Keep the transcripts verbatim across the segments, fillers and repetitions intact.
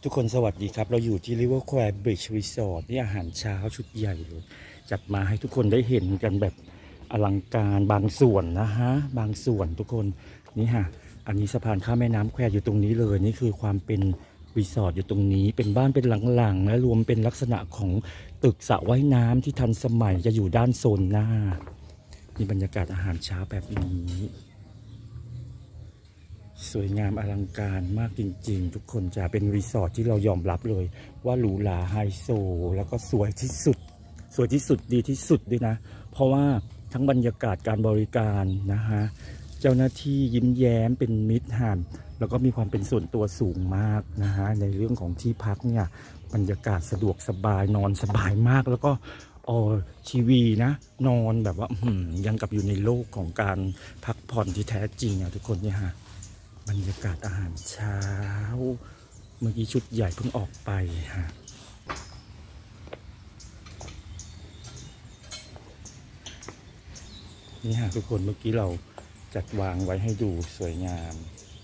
ทุกคนสวัสดีครับเราอยู่ที่ River Square Beach Resort นี่อาหารเช้าชุดใหญ่เลยจัดมาให้ทุกคนได้เห็นกันแบบอลังการบางส่วนนะฮะบางส่วนทุกคนนี่ฮะอันนี้สะพานข้ามแม่น้ำแควอยู่ตรงนี้เลยนี่คือความเป็นรีสอร์ทอยู่ตรงนี้เป็นบ้านเป็นหลังๆนะรวมเป็นลักษณะของตึกสระว่ายน้ำที่ทันสมัยจะอยู่ด้านโซนหน้านี่บรรยากาศอาหารเช้าแบบนี้สวยงามอลังการมากจริงๆทุกคนจะเป็นรีสอร์ทที่เรายอมรับเลยว่าหรูหราไฮโซแล้วก็สวยที่สุดสวยที่สุดดีที่สุดด้วยนะเพราะว่าทั้งบรรยากาศการบริการนะฮะเจ้าหน้าที่ยิ้มแย้มเป็นมิตรห่านแล้วก็มีความเป็นส่วนตัวสูงมากนะฮะในเรื่องของที่พักเนี่ยบรรยากาศสะดวกสบายนอนสบายมากแล้วก็ออทีวีนะนอนแบบว่ายังกับอยู่ในโลกของการพักผ่อนที่แท้จริงอ่ะทุกคนเนี่ยฮะบรรยากาศอาหารเช้าเมื่อกี้ชุดใหญ่เพิ่งออกไปฮะนี่ฮะทุกคนเมื่อกี้เราจัดวางไว้ให้ดูสวยงาม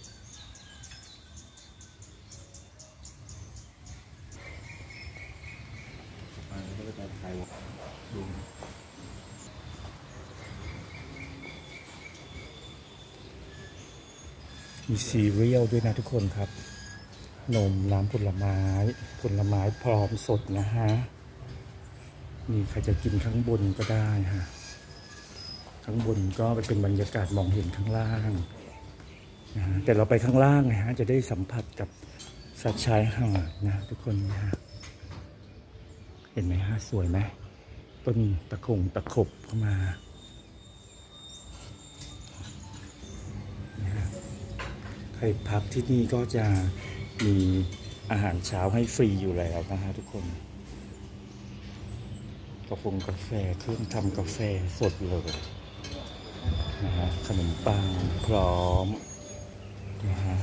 มีซีเรียลด้วยนะทุกคนครับนมน้ำผลไม้ผลไม้พร้อมสดนะฮะนี่ใครจะกินข้างบนก็ได้ฮะข้างบนก็เป็นบรรยากาศมองเห็นข้างล่างนะแต่เราไปข้างล่างนะฮะจะได้สัมผัสกับสัตว์ชายหาดนะทุกคนนะฮะเห็นไหมฮะสวยไหมต้นตะคงตะขบเข้ามาใครพักที่นี่ก็จะมีอาหารเช้าให้ฟรีอยู่แล้วนะฮะทุกคนกาแฟกาแฟเครื่องทำกาแฟสดเลยนะฮะขนมปังพร้อมนะฮะ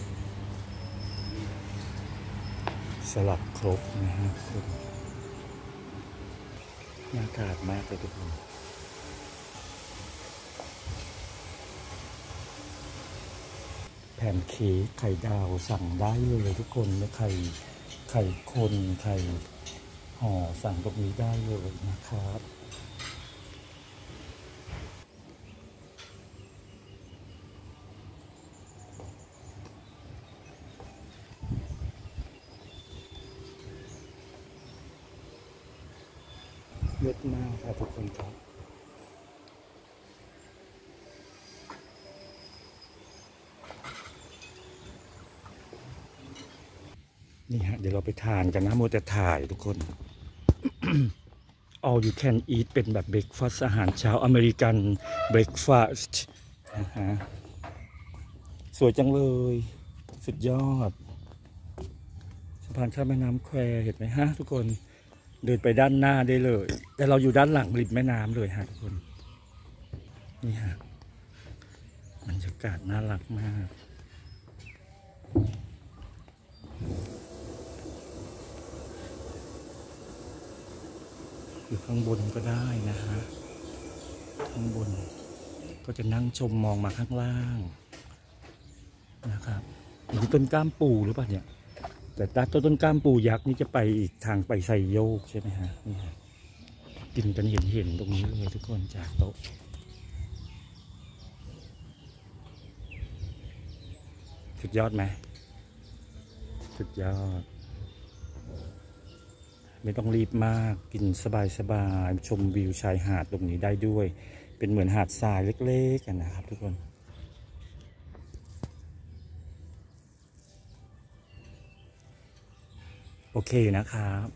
สลัดครบนะฮะน่าทานมากเลยทุกคนแผ่นเค้กไข่ดาวสั่งได้เลยทุกคนนะไข่ไข่คนไข่ห่อสั่งตรงนี้ได้เลยนะครับเยอะมากครับทุกคนครับนี่ฮะเดี๋ยวเราไปทานกันนะโมจะถ่ายทุกคน all you can eat เป็นแบบเบรกฟาสต์อาหารเช้าอเมริกันเบรกฟาสต์นะฮะสวยจังเลยสุดยอดสะพานข้ามแม่น้ำแควเห็นไหมฮะทุกคนเดินไปด้านหน้าได้เลยแต่เราอยู่ด้านหลังริมแม่น้ำเลยฮะทุกคนนี่ฮะบรรยากาศน่ารักมากอยู่ข้างบนก็ได้นะฮะข้างบนก็จะนั่งชมมองมาข้างล่างนะครับมีต้นก้ามปูหรือเปล่าเนี่ยแต่ต้นต้นก้ามปูยักษ์นี่จะไปอีกทางไปไซโยกใช่ไหมฮะนี่ฮะกินกันเห็นเห็นตรงนี้เลยทุกคนจากโต๊ะสุดยอดไหมสุดยอดไม่ต้องรีบมากกินสบายๆชมวิวชายหาดตรงนี้ได้ด้วยเป็นเหมือนหาดทรายเล็กๆกันนะครับทุกคนโอเคนะครับ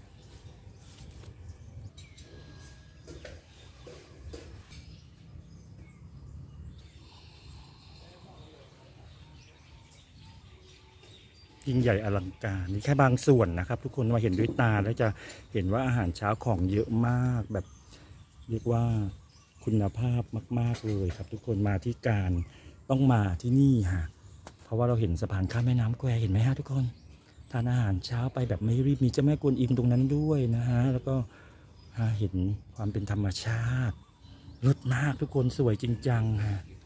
ยิ่งใหญ่อลังการนี่แค่บางส่วนนะครับทุกคนมาเห็นด้วยตาแล้วจะเห็นว่าอาหารเช้าของเยอะมากแบบเรียกว่าคุณภาพมากๆเลยครับทุกคนมาที่การต้องมาที่นี่ฮะเพราะว่าเราเห็นสะพานข้ามแม่น้ำแควเห็นไหมฮะทุกคนทานอาหารเช้าไปแบบไม่รีบมีเจ้าแม่กวนอิมตรงนั้นด้วยนะฮะแล้วก็เห็นความเป็นธรรมชาติเลิศมากทุกคนสวยจริงจังฮะ